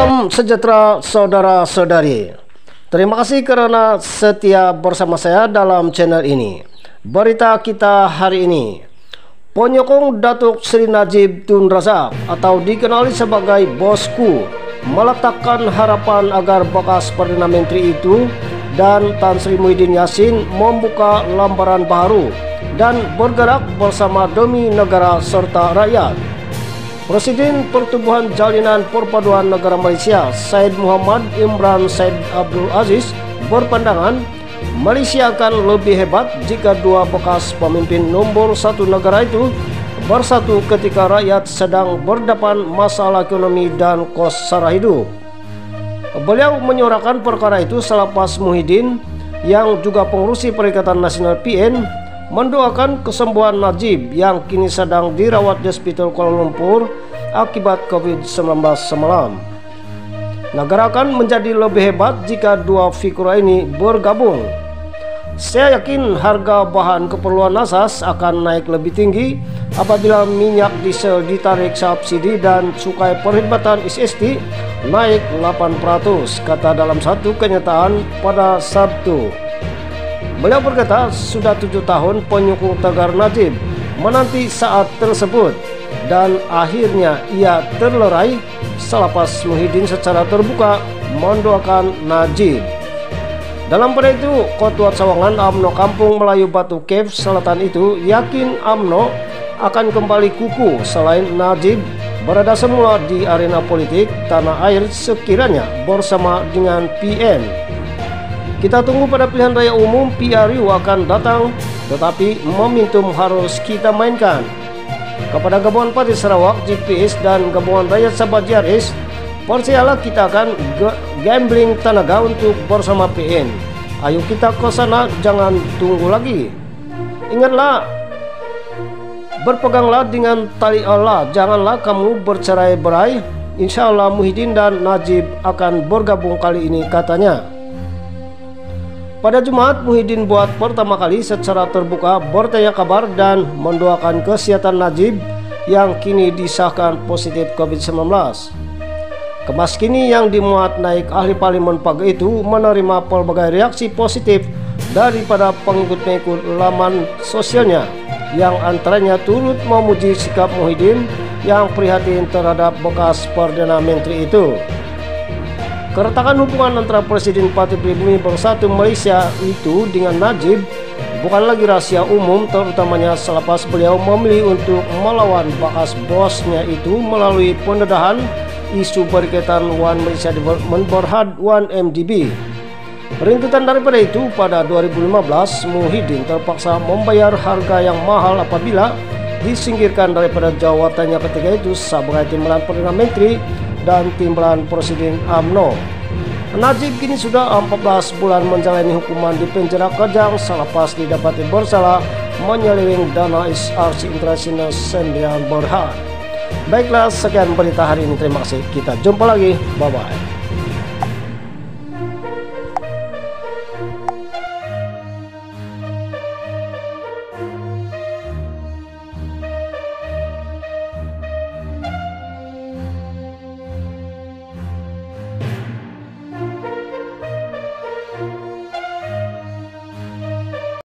Salam sejahtera saudara-saudari. Terima kasih karena setia bersama saya dalam channel ini. Berita kita hari ini, penyokong Datuk Seri Najib Tun Razak atau dikenali sebagai Bosku meletakkan harapan agar bekas Perdana Menteri itu dan Tan Sri Muhyiddin Yassin membuka lembaran baru dan bergerak bersama demi negara serta rakyat. Presiden Pertubuhan Jalinan Perpaduan Negara Malaysia Syed Muhammad Imran Syed Abdul Aziz berpandangan Malaysia akan lebih hebat jika dua bekas pemimpin nombor satu negara itu bersatu ketika rakyat sedang berdepan masalah ekonomi dan kos sara hidup. Beliau menyuarakan perkara itu selepas Muhyiddin yang juga pengurusi Perikatan Nasional PN mendoakan kesembuhan Najib yang kini sedang dirawat di Hospital Kuala Lumpur akibat COVID-19 semalam. Negara akan menjadi lebih hebat jika dua figur ini bergabung. Saya yakin harga bahan keperluan asas akan naik lebih tinggi apabila minyak diesel ditarik subsidi dan cukai perkhidmatan SST naik 8%, kata dalam satu kenyataan pada Sabtu. Beliau berkata sudah 7 tahun penyokong tegar Najib menanti saat tersebut dan akhirnya ia terlerai selepas Muhyiddin secara terbuka mendoakan Najib. Dalam pada itu, Ketua Cawangan UMNO Kampung Melayu Batu Cave Selatan itu yakin UMNO akan kembali kukuh selain Najib berada semula di arena politik tanah air sekiranya bersama dengan PN. Kita tunggu pada pilihan raya umum PRU akan datang, tetapi momentum harus kita mainkan. Kepada Gabungan Parti Sarawak, GPS dan Gabungan Rakyat Sabah JRS, percayalah kita akan gambling tenaga untuk bersama PN. Ayo kita ke sana, jangan tunggu lagi. Ingatlah, berpeganglah dengan tali Allah, janganlah kamu bercerai-berai. Insya Allah Muhyiddin dan Najib akan bergabung kali ini, katanya. Pada Jumat, Muhyiddin buat pertama kali secara terbuka bertanya kabar dan mendoakan kesehatan Najib yang kini disahkan positif COVID-19. Kemas kini yang dimuat naik ahli parlimen pagi itu menerima pelbagai reaksi positif daripada pengikut-pengikut laman sosialnya yang antaranya turut memuji sikap Muhyiddin yang prihatin terhadap bekas Perdana Menteri itu. Keretakan hubungan antara Presiden Parti Pribumi Bersatu Malaysia itu dengan Najib bukan lagi rahasia umum, terutamanya selepas beliau memilih untuk melawan bekas bosnya itu melalui pendedahan isu berkaitan One Malaysia Development Berhad 1MDB. Rintitan daripada itu, pada 2015 Muhyiddin terpaksa membayar harga yang mahal apabila disingkirkan daripada jawatannya ketika itu sebagai timbalan Perdana Menteri dan timbalan Presiden UMNO. Najib kini sudah 14 bulan menjalani hukuman di penjara Kejang selepas didapati bersalah menyeleweng dana SRC International Sendian Berhad. Baiklah, sekian berita hari ini. Terima kasih. Kita jumpa lagi. Bye-bye.